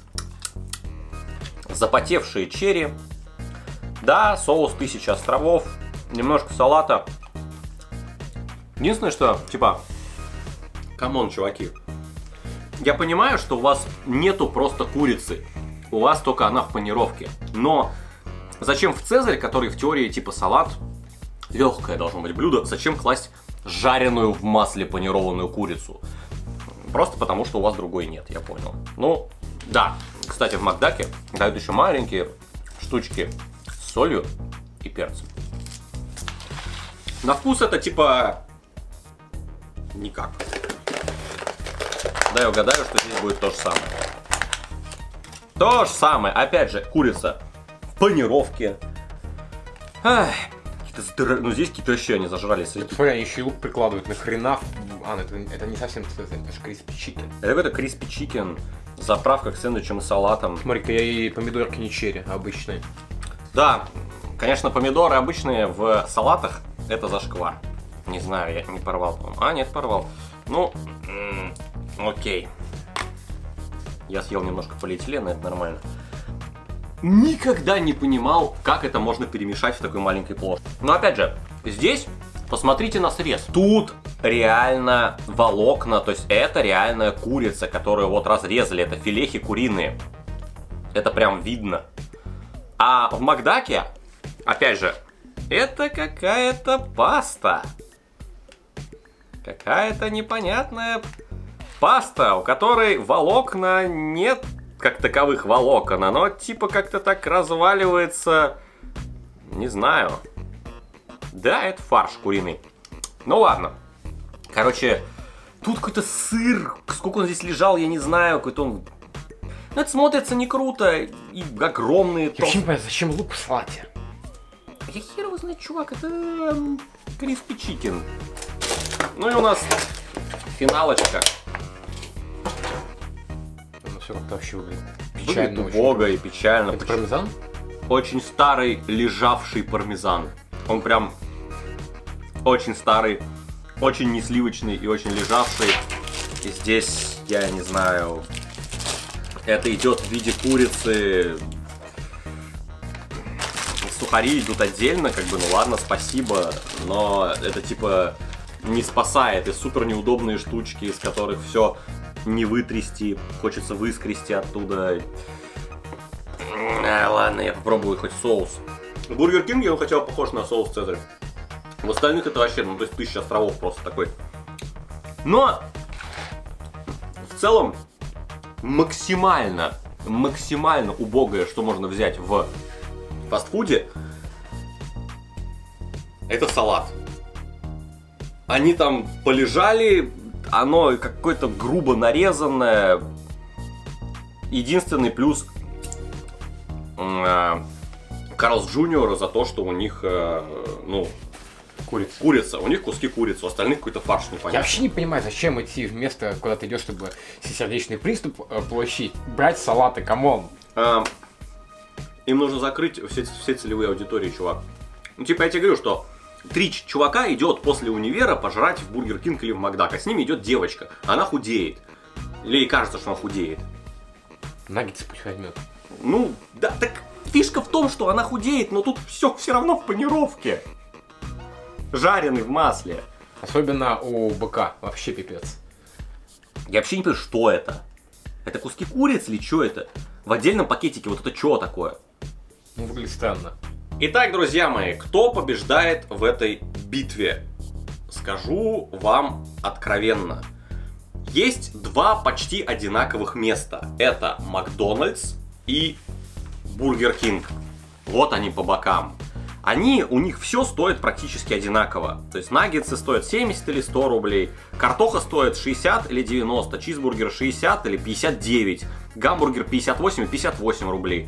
Запотевшие черри. Да, соус тысяча островов. Немножко салата. Единственное, что, типа, камон, чуваки. Я понимаю, что у вас нету просто курицы. У вас только она в панировке. Но зачем в Цезарь, который в теории типа салат, легкое должно быть блюдо, зачем класть жареную в масле панированную курицу? Просто потому, что у вас другой нет, я понял. Ну, да. Кстати, в Макдаке дают еще маленькие штучки с солью и перцем. На вкус это типа... никак. Да, я угадаю, что здесь будет то же самое. То же самое. Опять же, курица в панировке. Ах. Здоров... Ну здесь какие-то вообще они зажрались. Смотри, они еще и лук прикладывают, нахрена А, это, это не совсем это, это же криспи чикен. Это какой-то криспи чикен, заправка к сэндвичам и салатам. Смотри-ка, я и помидорки не черри, а обычные. Да, конечно, помидоры обычные в салатах это зашквар. Не знаю, я не порвал, по-моему. А, нет, порвал. Ну, м- окей. Я съел немножко полиэтилена, это нормально. Никогда не понимал, как это можно перемешать в такой маленькой плошке. Но опять же, здесь посмотрите на срез. Тут реально волокна, то есть это реальная курица, которую вот разрезали, это филехи куриные. Это прям видно. А в Макдаке, опять же, это какая-то паста. Какая-то непонятная паста, у которой волокна нет как таковых волокон. Оно типа как-то так разваливается. Не знаю. Да, это фарш куриный. Ну ладно. Короче, тут какой-то сыр. Сколько он здесь лежал, я не знаю. Какой-то он... Ну, это смотрится не круто. И огромные... Я вообще не понимаю, зачем лук в салате? Я хер его знает, чувак. Это криспи чикен. Ну и у нас финалочка. Ну все как-то вообще выглядит Выглядит убого и печально. Это пармезан? Очень старый лежавший пармезан. Он прям очень старый, очень несливочный и очень лежавший. И здесь, я не знаю, это идет в виде курицы. Сухари идут отдельно, как бы, ну ладно, спасибо, но это типа не спасает. И супер неудобные штучки, из которых все не вытрясти, хочется выскрести оттуда. А, ладно, я попробую хоть соус. В Бургер Кинге он хотя бы похож на соус Цезарь. В остальных это вообще, ну то есть тысяча островов просто такой. Но в целом максимально, максимально убогое, что можно взять в фастфуде, это салат. Они там полежали, оно какое-то грубо нарезанное. Единственный плюс э, Карлс Джуниора за то, что у них, э, ну, курица. курица. У них куски курицы, у остальных какой-то фарш непонятный. Я вообще не понимаю, зачем идти в место, куда ты идешь, чтобы сердечный приступ э, получить. Брать салаты, камон. Э, им нужно закрыть все, все целевые аудитории, чувак. Ну, типа, я тебе говорю, что три чувака идет после универа пожрать в Бургер Кинг или в Макдак, а с ними идет девочка. Она худеет. Или ей кажется, что она худеет. Наггетсы пусть возьмет. Ну, да, так фишка в том, что она худеет, но тут все все равно в панировке. Жареный в масле. Особенно у быка. Вообще пипец. Я вообще не понимаю, что это. Это куски курицы или что это? В отдельном пакетике вот это что такое? Ну, выглядит странно. Итак, друзья мои, кто побеждает в этой битве? Скажу вам откровенно. Есть два почти одинаковых места. Это Макдональдс и Бургер Кинг. Вот они по бокам. Они, у них все стоит практически одинаково. То есть наггетсы стоят семьдесят или сто рублей, картоха стоит шестьдесят или девяносто, чизбургер шестьдесят или пятьдесят девять, гамбургер пятьдесят восемь и пятьдесят восемь рублей.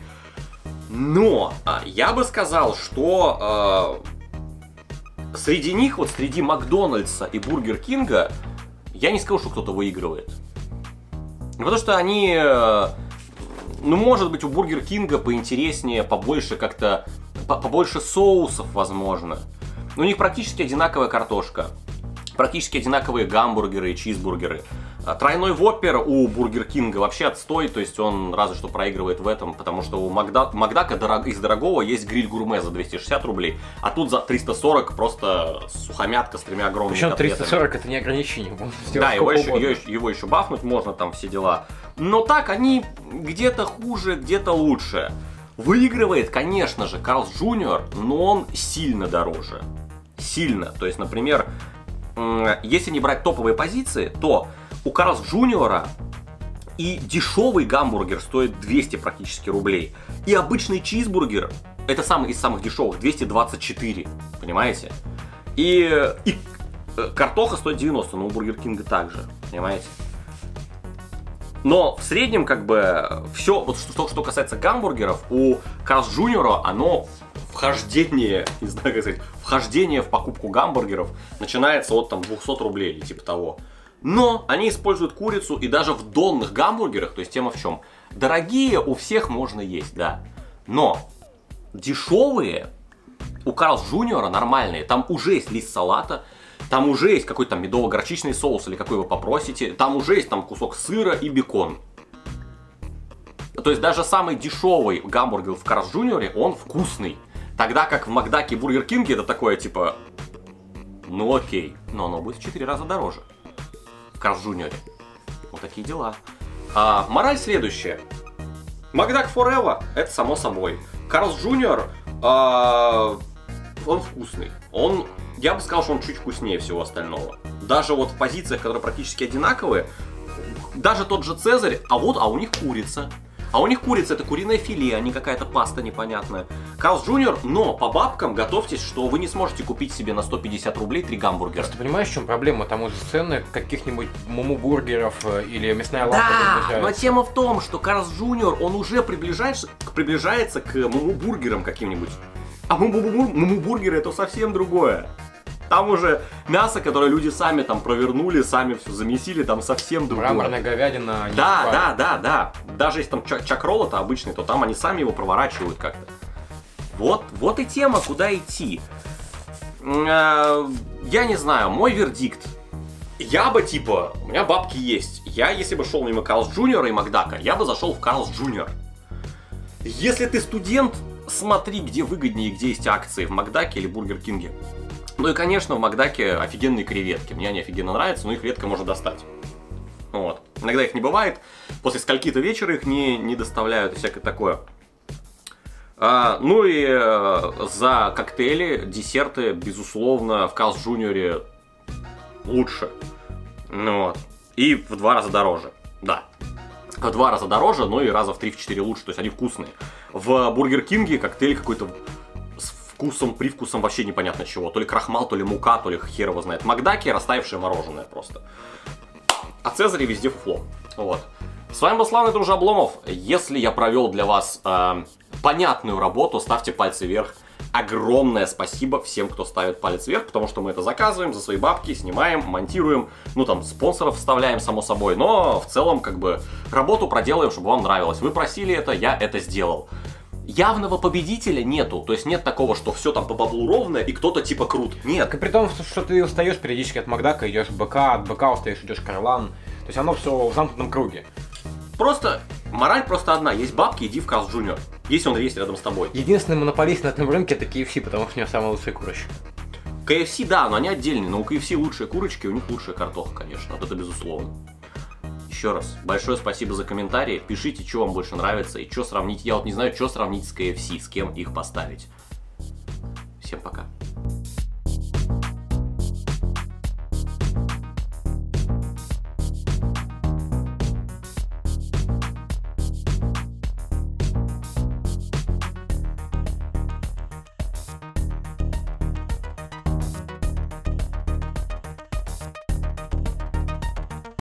Но я бы сказал, что э, среди них, вот среди Макдональдса и Бургер Кинга, я не скажу, что кто-то выигрывает. Потому что они, э, ну, может быть, у Бургер Кинга поинтереснее, побольше как-то, побольше соусов, возможно. Но у них практически одинаковая картошка. Практически одинаковые гамбургеры и чизбургеры. Тройной воппер у Бургер Кинга вообще отстой, то есть он разве что проигрывает в этом, потому что у Макда... Макдака дорог... из дорогого есть гриль гурме за двести шестьдесят рублей, а тут за триста сорок просто сухомятка с тремя огромными Причем котлетами. триста сорок это не ограничение, можно сделать да, его еще, угодно. его, его еще бафнуть можно, там все дела. Но так они где-то хуже, где-то лучше. Выигрывает, конечно же, Карлс Джуниор, но он сильно дороже. Сильно. То есть, например, если не брать топовые позиции, то у Карлс Джуниора и дешевый гамбургер стоит двести практически рублей. И обычный чизбургер, это самый из самых дешевых, двести двадцать четыре. Понимаете? И, и картоха стоит девяносто, но у Бургер Кинга также. Понимаете? Но в среднем, как бы, все, вот что, что касается гамбургеров, у Карлс Джуниора оно в вхождение, не знаю как сказать, вхождение в покупку гамбургеров начинается от там двухсот рублей или типа того. Но они используют курицу, и даже в донных гамбургерах, то есть тема в чем? Дорогие у всех можно есть, да. Но дешевые у Карлс Джуниора нормальные. Там уже есть лист салата, там уже есть какой-то там медово-горчичный соус, или какой вы попросите. Там уже есть там кусок сыра и бекон. То есть даже самый дешевый гамбургер в Карлс Джуниоре, он вкусный. Тогда как в Макдаке и Бургер Кинге это такое типа, ну окей, но оно будет в четыре раза дороже. В Карлс Джуниоре. Вот такие дела. А, мораль следующая. Макдак Forever, это само собой. Карлс Джуниор, а, он вкусный. Он, я бы сказал, что он чуть вкуснее всего остального. Даже вот в позициях, которые практически одинаковые, даже тот же Цезарь, а вот, а у них курица. А у них курица это куриное филе, а не какая-то паста непонятная. Карлс Джуниор, но по бабкам готовьтесь, что вы не сможете купить себе на сто пятьдесят рублей три гамбургера. Ты понимаешь, в чем проблема? Там уже цены каких-нибудь муму-бургеров или мясная лапа Да, приближаются. но тема в том, что Карлс Джуниор, он уже приближается, приближается к муму-бургерам каким-нибудь. А муму-бургеры это совсем другое. Там уже мясо, которое люди сами там провернули, сами все замесили, там совсем другое. Мраморная говядина. Да, да, да, да. Даже если там чак-ролл это обычный, то там они сами его проворачивают как-то. Вот, вот и тема, куда идти. Я не знаю, мой вердикт. Я бы типа, у меня бабки есть. Я, если бы шел мимо Карлс Джуниора и Макдака, я бы зашел в Карлс Джуниор. Если ты студент, смотри, где выгоднее, где есть акции, в Макдаке или Бургер Кинге. Ну и, конечно, в Макдаке офигенные креветки. Мне они офигенно нравятся, но их редко можно достать. Вот. Иногда их не бывает. После скольки-то вечера их не, не доставляют и всякое такое. А, ну и э, за коктейли, десерты, безусловно, в Карлс Джуниоре лучше. Ну, вот. И в два раза дороже. Да. В два раза дороже, но и раза в три-четыре лучше. То есть они вкусные. В Бургер Кинге коктейль какой-то вкусом, привкусом вообще непонятно чего. То ли крахмал, то ли мука, то ли хер его знает. В Макдаке растаявшее мороженое просто. А Цезарь везде фуфло. Вот. С вами был славный дружа Обломов. Если я провел для вас э, понятную работу, ставьте пальцы вверх. Огромное спасибо всем, кто ставит палец вверх, потому что мы это заказываем за свои бабки, снимаем, монтируем, ну там спонсоров вставляем, само собой, но в целом как бы работу проделаем, чтобы вам нравилось. Вы просили это, я это сделал. Явного победителя нету, то есть нет такого, что все там по баблу ровно и кто-то типа крут. Нет. Так и при том, что ты устаешь периодически от Макдака, идешь в БК, от БК устаешь, идешь в Карлан. То есть оно все в замкнутом круге. Просто, мораль просто одна, есть бабки, иди в Карлс Джуниор, если он есть рядом с тобой. Единственный монополист на этом рынке это кей эф си, потому что у него самый лучший курочек. кей эф си, да, но они отдельные, но у кей эф си лучшие курочки, у них лучшая картоха, конечно, вот это безусловно. Еще раз, большое спасибо за комментарии, пишите, что вам больше нравится и что сравнить, я вот не знаю, что сравнить с кей эф си, с кем их поставить. Всем пока.